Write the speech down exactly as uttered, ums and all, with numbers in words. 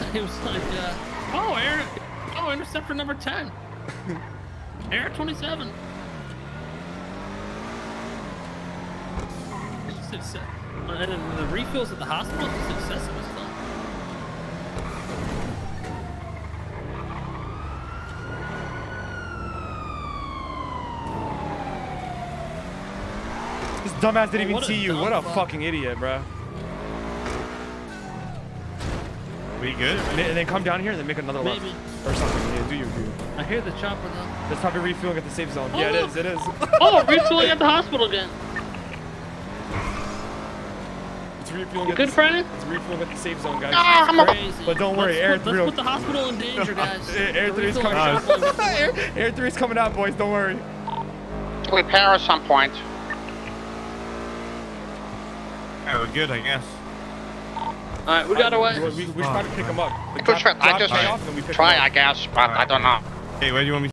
he was like, uh, oh, air, oh, interceptor number ten. Air twenty-seven. It's, uh, and then the refills at the hospital is just excessive as fuck. This dumbass didn't Oh, even see you. What a fuck. fucking idiot, bro. We good? And then come down here and then make another left. Maybe. Or something. Yeah, do your dude. I hear the chopper though. There's probably refueling at the safe zone. Oh, yeah, it look. is. It is. Oh, refueling at the hospital again. It's refueling. You at good, the, Brandon? It's refueling at the safe zone, guys. Ah, I'm crazy. But don't worry, let's Air put, three. Let's put the hospital in danger, guys. Air, Air The three is refueling coming out. shop will- Air, Air three is coming out, boys. Don't worry. Repair at some point. Yeah, we're good, I guess. Alright, we got away. We, we, we try to pick him up. The Push drop- it. I drop just pay off and we pick try, him up. I guess, but I don't know. Hey, where do you want me